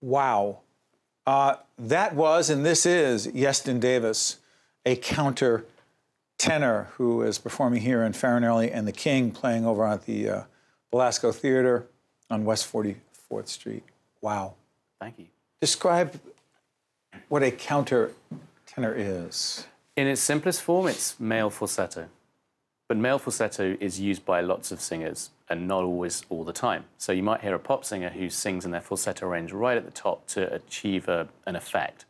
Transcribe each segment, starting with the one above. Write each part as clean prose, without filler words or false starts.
Wow. That was, and this is, Iestyn Davies, a counter tenor who is performing here in Farinelli and the King, playing over at the Belasco Theater on West 44th Street. Wow. Thank you. Describe what a counter tenor is. In its simplest form, it's male falsetto. But male falsetto is used by lots of singers and not always all the time. So you might hear a pop singer who sings in their falsetto range right at the top to achieve an effect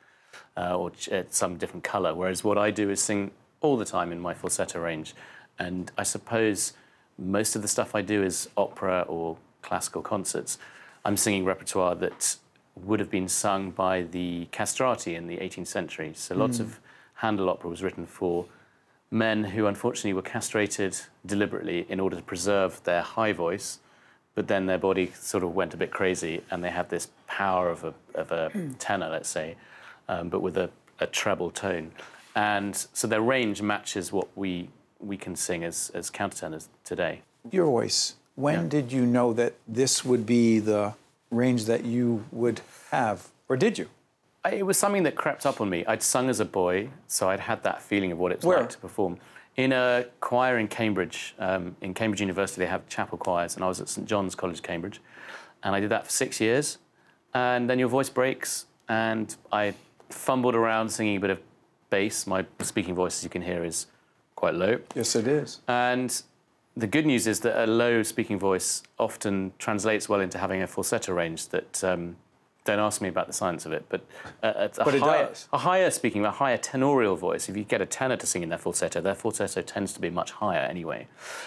or some different colour, whereas what I do is sing all the time in my falsetto range. And I suppose most of the stuff I do is opera or classical concerts. I'm singing repertoire that would have been sung by the castrati in the 18th century. So lots of Handel opera was written for men who unfortunately were castrated deliberately in order to preserve their high voice, but then their body sort of went a bit crazy and they had this power of a tenor, let's say, but with a treble tone. And so their range matches what we can sing as countertenors today. Your voice, when did you know that this would be the range that you would have, or did you? It was something that crept up on me. I'd sung as a boy, so I'd had that feeling of what it's like to perform. In a choir in Cambridge University, they have chapel choirs, and I was at St John's College, Cambridge, and I did that for 6 years. And then your voice breaks, and I fumbled around singing a bit of bass. My speaking voice, as you can hear, is quite low. Yes, it is. And the good news is that a low speaking voice often translates well into having a falsetto range that... don't ask me about the science of it, but a higher tenorial voice, if you get a tenor to sing in their falsetto tends to be much higher anyway.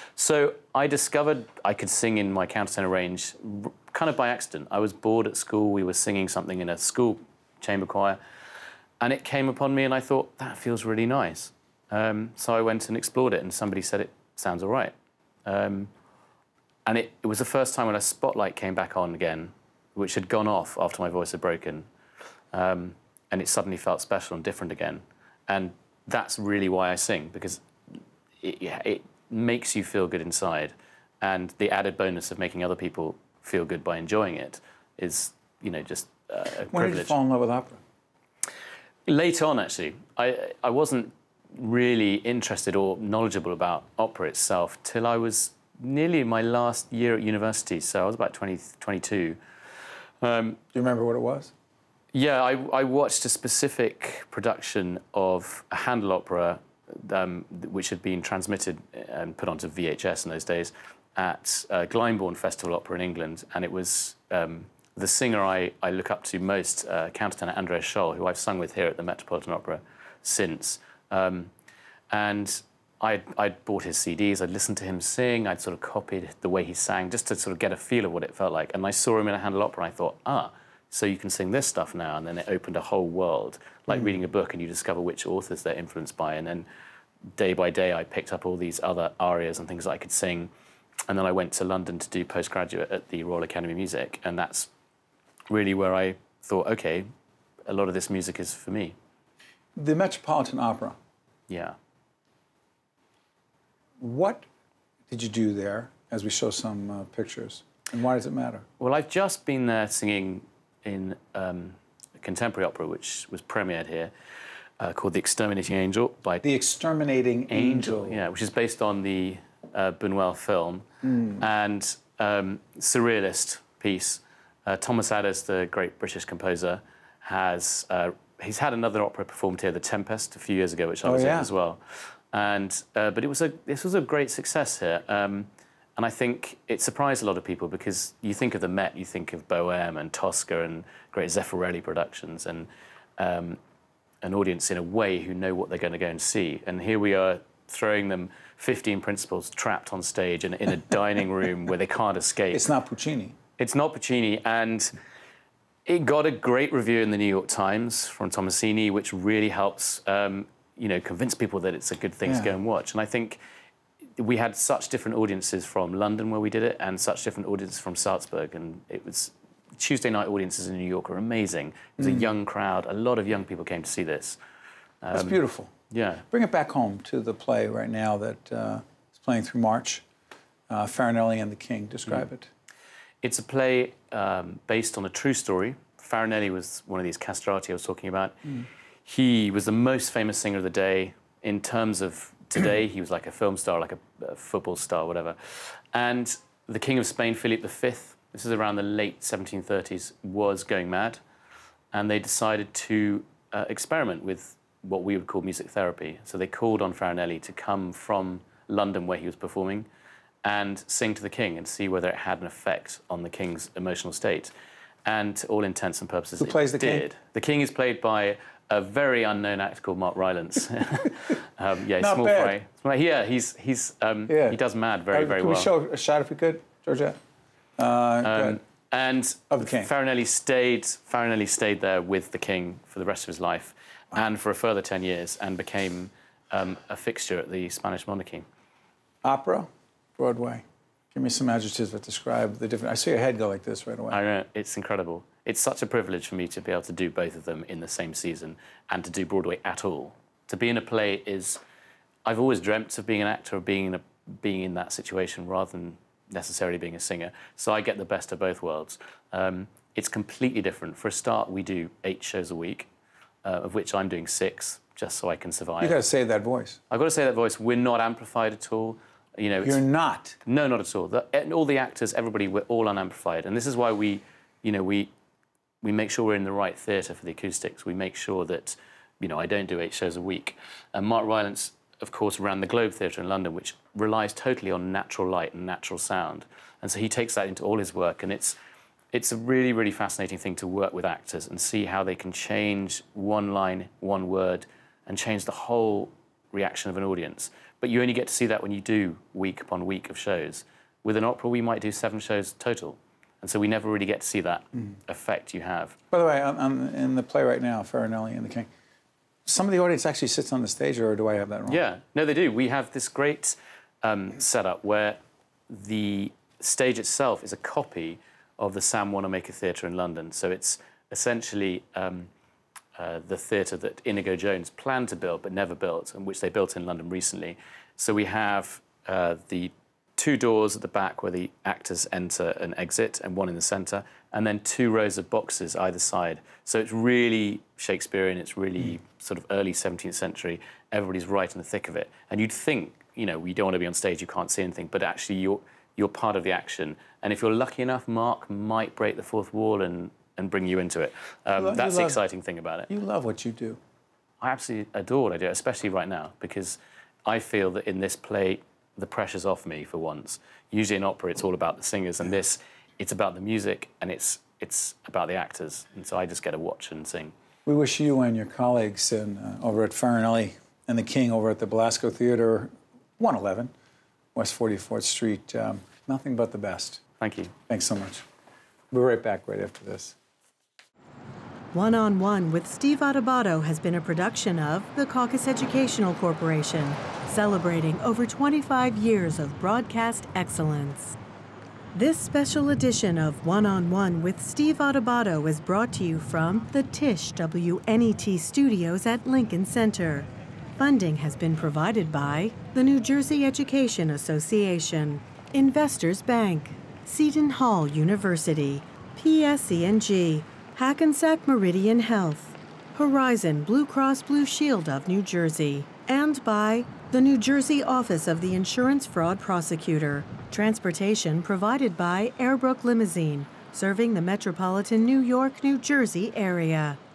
So I discovered I could sing in my countertenor range kind of by accident. I was bored at school, we were singing something in a school chamber choir, and it came upon me and I thought, that feels really nice. So I went and explored it and somebody said, it sounds all right. And it was the first time when a spotlight came back on again, which had gone off after my voice had broken, and it suddenly felt special and different again. And that's really why I sing, because it makes you feel good inside, and the added bonus of making other people feel good by enjoying it is, you know, just a privilege. When did you fall in love with opera? Late on, actually. I wasn't really interested or knowledgeable about opera itself till I was nearly in my last year at university, so I was about 22. Do you remember what it was? Yeah, I watched a specific production of a Handel opera which had been transmitted and put onto VHS in those days at Glyndebourne Festival Opera in England, and it was the singer I look up to most, countertenor Andreas Scholl, who I've sung with here at the Metropolitan Opera since. And I'd bought his CDs, I'd listened to him sing, I'd sort of copied the way he sang just to sort of get a feel of what it felt like. And I saw him in a Handel opera and I thought, so you can sing this stuff now. And then it opened a whole world, like reading a book and you discover which authors they're influenced by. And then day by day, I picked up all these other arias and things that I could sing. And then I went to London to do postgraduate at the Royal Academy of Music. And that's really where I thought, OK, a lot of this music is for me. The Metropolitan Opera. Yeah. What did you do there, as we show some pictures, and why does it matter? Well, I've just been there singing in a contemporary opera, which was premiered here, called The Exterminating Angel by... The Exterminating Angel. Yeah, which is based on the Buñuel film, and surrealist piece. Thomas Adès, the great British composer, has... he's had another opera performed here, The Tempest, a few years ago, which I was in as well. And but this was a great success here, and I think it surprised a lot of people because you think of the Met, you think of Bohème and Tosca and great Zeffirelli productions, and an audience in a way who know what they're going to go and see. And here we are throwing them 15 principals trapped on stage in a dining room where they can't escape. It's not Puccini. It's not Puccini, and it got a great review in the New York Times from Tomasini, which really helps. You know, convince people that it's a good thing to go and watch. And I think we had such different audiences from London where we did it and such different audiences from Salzburg. And it was... Tuesday night audiences in New York are amazing. It was a young crowd. A lot of young people came to see this. That's beautiful. Yeah. Bring it back home to the play right now that is playing through March, Farinelli and the King. Describe it. It's a play based on a true story Farinelli was one of these castrati I was talking about. He was the most famous singer of the day. In terms of today, he was like a film star, like a football star, whatever. And the King of Spain, Philip V, this is around the late 1730s, was going mad. And they decided to experiment with what we would call music therapy. So they called on Farinelli to come from London, where he was performing, and sing to the king and see whether it had an effect on the king's emotional state. And to all intents and purposes, who plays the king? The king is played by a very unknown actor called Mark Rylance. Yeah, not small bad. fry. Yeah, he does mad very well. Can we show a shot if we could, Georgette? And of the king. Farinelli stayed there with the king for the rest of his life, and for a further 10 years, and became a fixture at the Spanish monarchy. Opera, Broadway. Give me some adjectives that describe the different. I see your head go like this right away. I know, it's incredible. It's such a privilege for me to be able to do both of them in the same season and to do Broadway at all. To be in a play is, I've always dreamt of being an actor, of being in that situation rather than necessarily being a singer. So I get the best of both worlds. It's completely different. For a start, we do 8 shows a week, of which I'm doing 6, just so I can survive. You got to save that voice. I've got to say that voice. We're not amplified at all. You know, you're not. No, not at all. All the actors, everybody, we're all unamplified, and this is why we make sure we're in the right theatre for the acoustics. We make sure that, I don't do 8 shows a week. And Mark Rylance, of course, ran the Globe Theatre in London, which relies totally on natural light and natural sound, and so he takes that into all his work, and it's a really, really fascinating thing to work with actors and see how they can change one line, one word, and change the whole reaction of an audience. But you only get to see that when you do week upon week of shows. With an opera, we might do 7 shows total. And so we never really get to see that effect you have. By the way, I'm in the play right now, Farinelli and the King. Some of the audience actually sits on the stage, or do I have that wrong? Yeah, no, they do. We have this great setup where the stage itself is a copy of the Sam Wanamaker Theatre in London. So it's essentially the theatre that Inigo Jones planned to build but never built, and which they built in London recently. So we have the 2 doors at the back where the actors enter and exit, and 1 in the centre, and then 2 rows of boxes either side. So it's really Shakespearean, it's really sort of early 17th century. Everybody's right in the thick of it. And you'd think, we don't want to be on stage, you can't see anything, but actually you're part of the action. And if you're lucky enough, Mark might break the 4th wall and bring you into it. That's the exciting thing about it. You love what you do. I absolutely adore what I do, especially right now, because I feel that in this play, the pressure's off me for once. Usually in opera, it's all about the singers, and this, it's about the music, and it's about the actors, and so I just get to watch and sing. We wish you and your colleagues over at Farinelli and the King over at the Belasco Theatre, 111 West 44th Street, nothing but the best. Thank you. Thanks so much. We'll be right back right after this. One-on-One with Steve Adubato has been a production of the Caucus Educational Corporation, celebrating over 25 years of broadcast excellence. This special edition of One-on-One with Steve Adubato is brought to you from the Tisch WNET studios at Lincoln Center. Funding has been provided by the New Jersey Education Association, Investors Bank, Seton Hall University, PSE&G, Hackensack Meridian Health, Horizon Blue Cross Blue Shield of New Jersey, and by the New Jersey Office of the Insurance Fraud Prosecutor. Transportation provided by Airbrook Limousine, serving the metropolitan New York, New Jersey area.